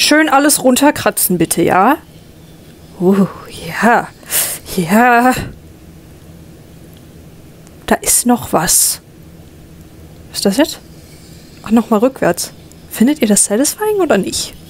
schön alles runterkratzen, bitte, ja? Ja. Ja. Da ist noch was. Was ist das jetzt? Ach, nochmal rückwärts. Findet ihr das satisfying oder nicht?